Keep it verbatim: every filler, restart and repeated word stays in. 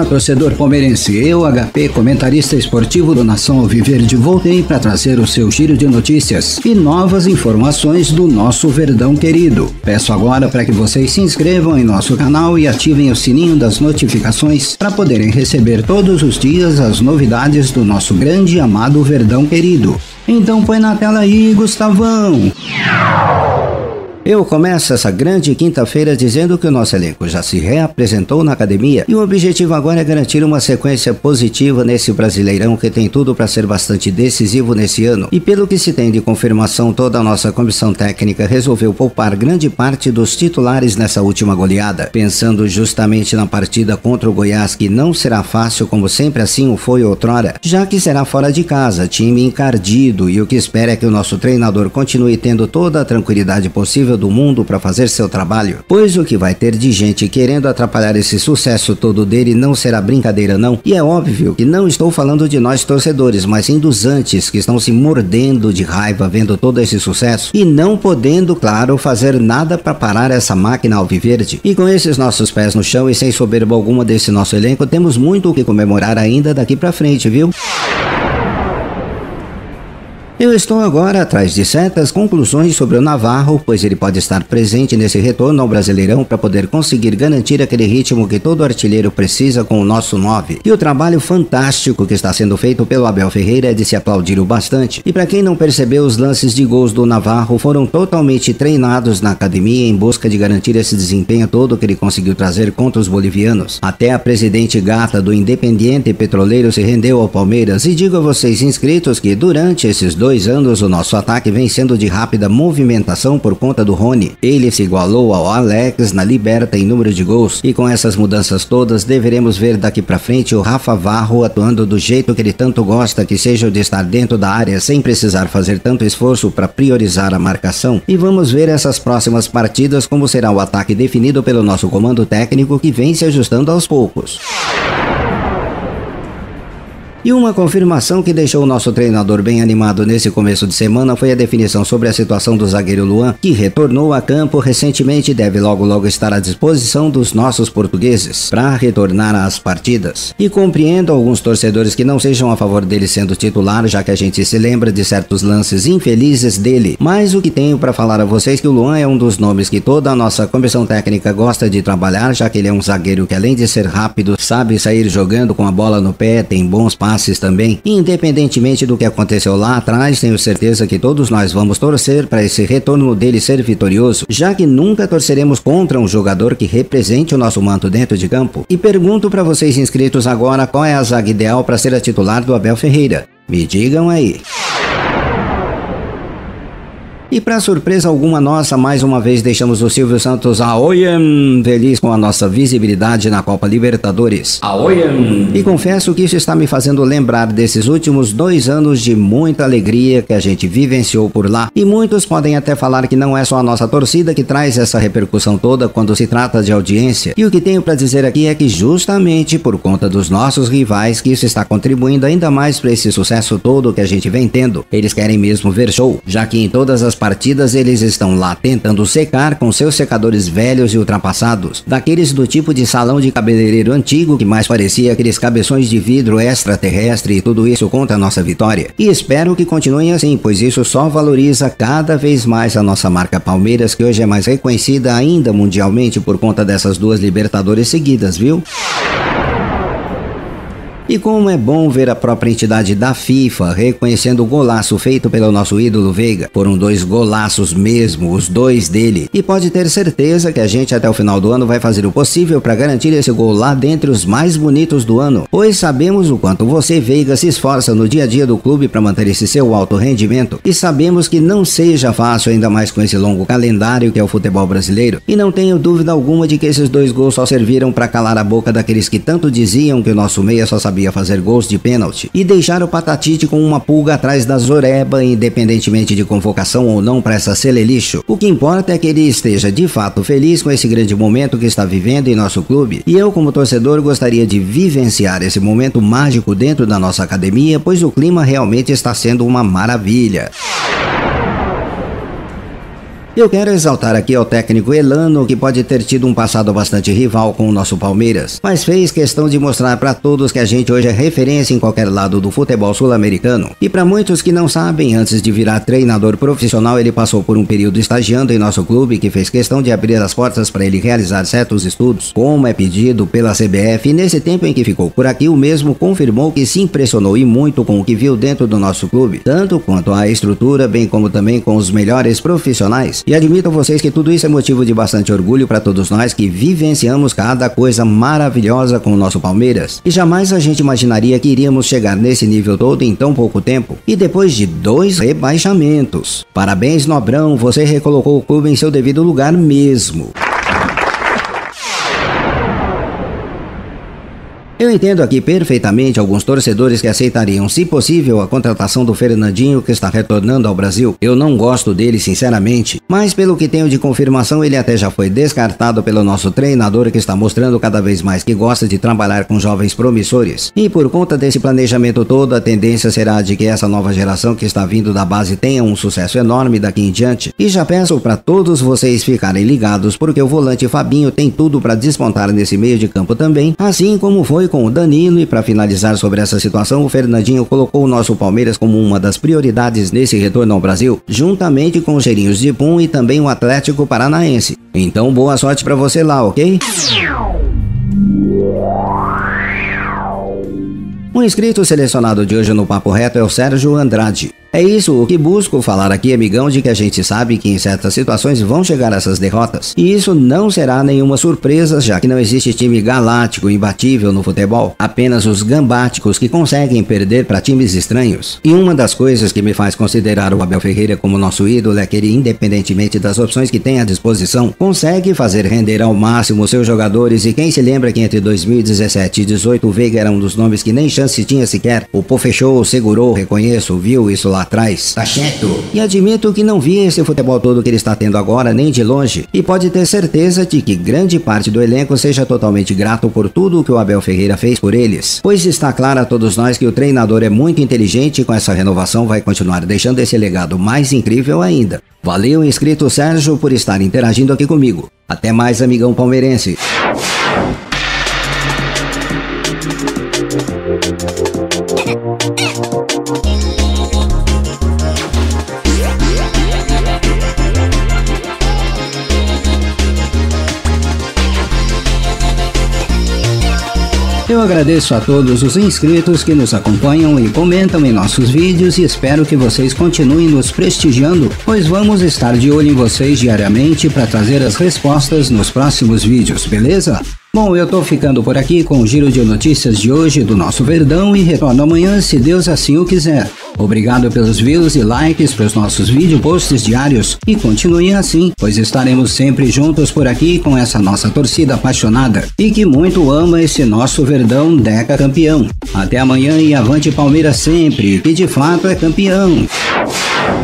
Fala, torcedor palmeirense, eu, H P, comentarista esportivo do Nação Alviverde, voltei para trazer o seu giro de notícias e novas informações do nosso Verdão querido. Peço agora para que vocês se inscrevam em nosso canal e ativem o sininho das notificações para poderem receber todos os dias as novidades do nosso grande e amado Verdão querido. Então põe na tela aí, Gustavão! Eu começo essa grande quinta-feira dizendo que o nosso elenco já se reapresentou na academia e o objetivo agora é garantir uma sequência positiva nesse Brasileirão que tem tudo para ser bastante decisivo nesse ano. E pelo que se tem de confirmação, toda a nossa comissão técnica resolveu poupar grande parte dos titulares nessa última goleada, pensando justamente na partida contra o Goiás, que não será fácil como sempre assim o foi outrora, já que será fora de casa, time encardido, e o que espera é que o nosso treinador continue tendo toda a tranquilidade possível do mundo para fazer seu trabalho, pois o que vai ter de gente querendo atrapalhar esse sucesso todo dele não será brincadeira não, e é óbvio que não estou falando de nós torcedores, mas sim dos antes que estão se mordendo de raiva vendo todo esse sucesso e não podendo, claro, fazer nada para parar essa máquina alviverde. E com esses nossos pés no chão e sem soberba alguma desse nosso elenco, temos muito o que comemorar ainda daqui para frente, viu? Eu estou agora atrás de certas conclusões sobre o Navarro, pois ele pode estar presente nesse retorno ao Brasileirão para poder conseguir garantir aquele ritmo que todo artilheiro precisa com o nosso nove. E o trabalho fantástico que está sendo feito pelo Abel Ferreira é de se aplaudir o bastante. E para quem não percebeu, os lances de gols do Navarro foram totalmente treinados na academia em busca de garantir esse desempenho todo que ele conseguiu trazer contra os bolivianos. Até a presidente gata do Independiente Petroleiro se rendeu ao Palmeiras, e digo a vocês inscritos que durante esses dois dois anos o nosso ataque vem sendo de rápida movimentação por conta do Rony. Ele se igualou ao Alex na Liberta em número de gols, e com essas mudanças todas deveremos ver daqui pra frente o Rafa Varro atuando do jeito que ele tanto gosta, que seja o de estar dentro da área sem precisar fazer tanto esforço para priorizar a marcação. E vamos ver essas próximas partidas como será o ataque definido pelo nosso comando técnico, que vem se ajustando aos poucos. E uma confirmação que deixou o nosso treinador bem animado nesse começo de semana foi a definição sobre a situação do zagueiro Luan, que retornou a campo recentemente e deve logo logo estar à disposição dos nossos portugueses para retornar às partidas. E compreendo alguns torcedores que não sejam a favor dele sendo titular, já que a gente se lembra de certos lances infelizes dele, mas o que tenho para falar a vocês é que o Luan é um dos nomes que toda a nossa comissão técnica gosta de trabalhar, já que ele é um zagueiro que, além de ser rápido, sabe sair jogando com a bola no pé, tem bons passes também. Independentemente do que aconteceu lá atrás, tenho certeza que todos nós vamos torcer para esse retorno dele ser vitorioso, já que nunca torceremos contra um jogador que represente o nosso manto dentro de campo. E pergunto para vocês inscritos agora qual é a zaga ideal para ser a titular do Abel Ferreira. Me digam aí. E para surpresa alguma nossa, mais uma vez deixamos o Silvio Santos aoiam, feliz com a nossa visibilidade na Copa Libertadores. Aoiam! E confesso que isso está me fazendo lembrar desses últimos dois anos de muita alegria que a gente vivenciou por lá. E muitos podem até falar que não é só a nossa torcida que traz essa repercussão toda quando se trata de audiência. E o que tenho para dizer aqui é que justamente por conta dos nossos rivais que isso está contribuindo ainda mais para esse sucesso todo que a gente vem tendo. Eles querem mesmo ver show, já que em todas as partidas eles estão lá tentando secar com seus secadores velhos e ultrapassados, daqueles do tipo de salão de cabeleireiro antigo que mais parecia aqueles cabeções de vidro extraterrestre, e tudo isso contra a nossa vitória. E espero que continuem assim, pois isso só valoriza cada vez mais a nossa marca Palmeiras, que hoje é mais reconhecida ainda mundialmente por conta dessas duas Libertadores seguidas, viu? E como é bom ver a própria entidade da FIFA reconhecendo o golaço feito pelo nosso ídolo Veiga. Foram dois golaços mesmo, os dois dele. E pode ter certeza que a gente até o final do ano vai fazer o possível para garantir esse gol lá dentre os mais bonitos do ano. Pois sabemos o quanto você, Veiga, se esforça no dia a dia do clube para manter esse seu alto rendimento. E sabemos que não seja fácil, ainda mais com esse longo calendário que é o futebol brasileiro. E não tenho dúvida alguma de que esses dois gols só serviram para calar a boca daqueles que tanto diziam que o nosso meia só sabia fazer gols de pênalti e deixar o Patatite com uma pulga atrás da zoreba, independentemente de convocação ou não para essa Celelixo. O que importa é que ele esteja de fato feliz com esse grande momento que está vivendo em nosso clube, e eu como torcedor gostaria de vivenciar esse momento mágico dentro da nossa academia, pois o clima realmente está sendo uma maravilha. Eu quero exaltar aqui ao técnico Elano, que pode ter tido um passado bastante rival com o nosso Palmeiras, mas fez questão de mostrar para todos que a gente hoje é referência em qualquer lado do futebol sul-americano. E para muitos que não sabem, antes de virar treinador profissional, ele passou por um período estagiando em nosso clube, que fez questão de abrir as portas para ele realizar certos estudos, como é pedido pela C B F, e nesse tempo em que ficou por aqui, o mesmo confirmou que se impressionou e muito com o que viu dentro do nosso clube, tanto quanto a estrutura, bem como também com os melhores profissionais. E admito a vocês que tudo isso é motivo de bastante orgulho para todos nós que vivenciamos cada coisa maravilhosa com o nosso Palmeiras. E jamais a gente imaginaria que iríamos chegar nesse nível todo em tão pouco tempo, e depois de dois rebaixamentos. Parabéns, Nobrão, você recolocou o clube em seu devido lugar mesmo. Eu entendo aqui perfeitamente alguns torcedores que aceitariam, se possível, a contratação do Fernandinho, que está retornando ao Brasil. Eu não gosto dele, sinceramente, mas pelo que tenho de confirmação, ele até já foi descartado pelo nosso treinador, que está mostrando cada vez mais que gosta de trabalhar com jovens promissores. E por conta desse planejamento todo, a tendência será de que essa nova geração que está vindo da base tenha um sucesso enorme daqui em diante. E já peço para todos vocês ficarem ligados, porque o volante Fabinho tem tudo para despontar nesse meio de campo também, assim como foi com o Danilo. E para finalizar sobre essa situação, o Fernandinho colocou o nosso Palmeiras como uma das prioridades nesse retorno ao Brasil, juntamente com os Cheirinhos de Pum e também o Atlético Paranaense. Então boa sorte para você lá, ok? O inscrito selecionado de hoje no Papo Reto é o Sérgio Andrade. É isso o que busco falar aqui, amigão, de que a gente sabe que em certas situações vão chegar essas derrotas. E isso não será nenhuma surpresa, já que não existe time galáctico imbatível no futebol, apenas os gambáticos que conseguem perder para times estranhos. E uma das coisas que me faz considerar o Abel Ferreira como nosso ídolo é que ele, independentemente das opções que tem à disposição, consegue fazer render ao máximo seus jogadores. E quem se lembra que entre dois mil e dezessete e dezoito o Veiga era um dos nomes que nem chance tinha sequer? O Pô fechou, segurou, reconheço, viu isso lá atrás. Tá certo. E admito que não vi esse futebol todo que ele está tendo agora, nem de longe. E pode ter certeza de que grande parte do elenco seja totalmente grato por tudo o que o Abel Ferreira fez por eles. Pois está claro a todos nós que o treinador é muito inteligente e com essa renovação vai continuar deixando esse legado mais incrível ainda. Valeu, inscrito Sérgio, por estar interagindo aqui comigo. Até mais, amigão palmeirense. Eu agradeço a todos os inscritos que nos acompanham e comentam em nossos vídeos e espero que vocês continuem nos prestigiando, pois vamos estar de olho em vocês diariamente para trazer as respostas nos próximos vídeos, beleza? Bom, eu tô ficando por aqui com o giro de notícias de hoje do nosso Verdão e retorno amanhã, se Deus assim o quiser. Obrigado pelos views e likes para os nossos vídeo posts diários e continuem assim, pois estaremos sempre juntos por aqui com essa nossa torcida apaixonada e que muito ama esse nosso Verdão Deca campeão. Até amanhã e avante Palmeiras sempre, que de fato é campeão.